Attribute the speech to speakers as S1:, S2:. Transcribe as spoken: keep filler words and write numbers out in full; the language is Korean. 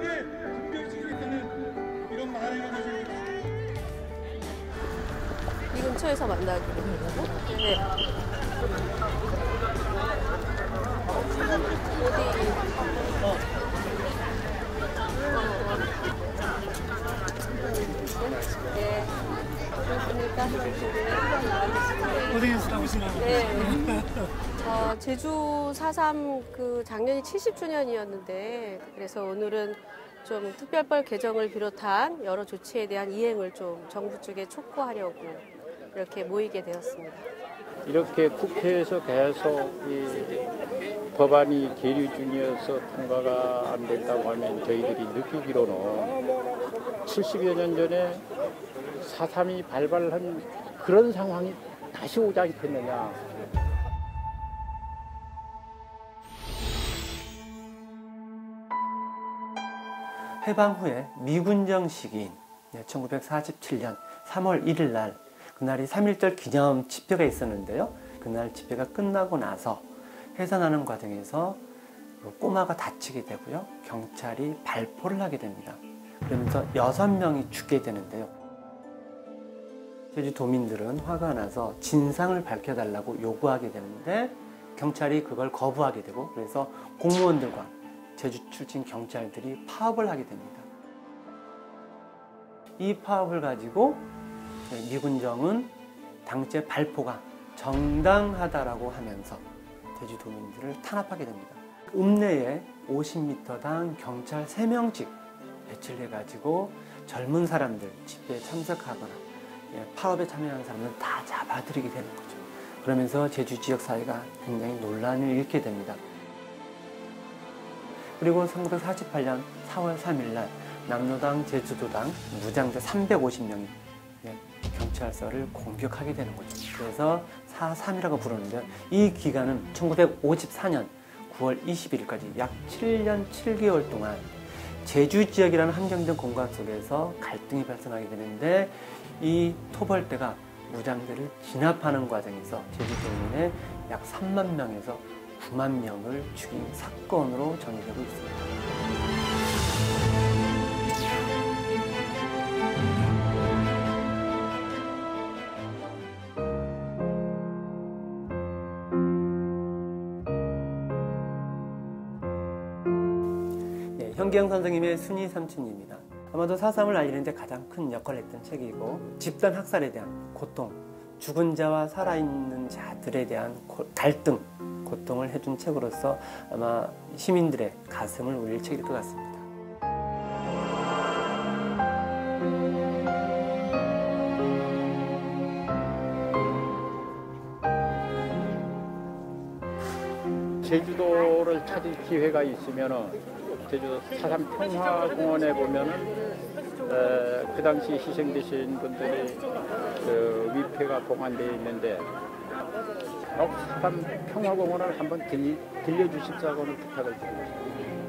S1: 국민들의 존경시키겠다는 이런 말을 가지고
S2: 이 근처에서 만나기로 했고, 네. 어디? 어. 네. 고맙습니다.
S3: 고생했으라고 생각합니다.
S2: 네. 어, 제주 사 삼 그 작년이 칠십 주년이었는데, 그래서 오늘은 좀 특별법 개정을 비롯한 여러 조치에 대한 이행을 좀 정부 쪽에 촉구하려고 이렇게 모이게 되었습니다.
S4: 이렇게 국회에서 계속 이 법안이 계류 중이어서 통과가 안 된다고 하면 저희들이 느끼기로는 칠십여 년 전에 사 삼이 발발한 그런 상황이 다시 오지 않겠느냐.
S5: 해방 후에 미군정 시기인 천구백사십칠 년 삼월 일일 날, 그날이 삼일절 기념 집회가 있었는데요. 그날 집회가 끝나고 나서 해산하는 과정에서 꼬마가 다치게 되고요. 경찰이 발포를 하게 됩니다. 그러면서 여섯 명이 죽게 되는데요. 제주도민들은 화가 나서 진상을 밝혀달라고 요구하게 되는데 경찰이 그걸 거부하게 되고, 그래서 공무원들과 제주 출신 경찰들이 파업을 하게 됩니다. 이 파업을 가지고 미군정은 당시의 발포가 정당하다라고 하면서 제주도민들을 탄압하게 됩니다. 읍내에 오십 미터당 경찰 세 명씩 배치를 해가지고 젊은 사람들, 집회에 참석하거나 파업에 참여하는 사람들은 다 잡아들이게 되는 거죠. 그러면서 제주 지역 사회가 굉장히 논란을 일으키게 됩니다. 그리고 천구백사십팔 년 사월 삼일 날 남로당, 제주도당 무장자 삼백오십 명이 경찰서를 공격하게 되는 거죠. 그래서 사 삼이라고 부르는데, 이 기간은 천구백오십사 년 구월 이십일일까지 약 칠 년 칠 개월 동안 제주 지역이라는 한정된 공간 속에서 갈등이 발생하게 되는데, 이 토벌대가 무장대를 진압하는 과정에서 제주도민의 약 삼만 명에서 구만 명을 죽인 사건으로 전해되고 있습니다. 네, 현기영 선생님의 순이 삼촌입니다. 아마도 사 삼을 알리는데 가장 큰 역할을 했던 책이고, 집단 학살에 대한 고통, 죽은 자와 살아있는 자들에 대한 갈등, 고통을 해준 책으로서 아마 시민들의 가슴을 울릴 책일 것 같습니다.
S4: 제주도를 찾을 기회가 있으면은 제주도 사 삼 평화공원에 보면은 에, 그 당시 희생되신 분들의 그 위패가 보관되어 있는데, 사 삼 평화공원을 한번 들리, 들려주십사고는 부탁을 드리고 싶습니다.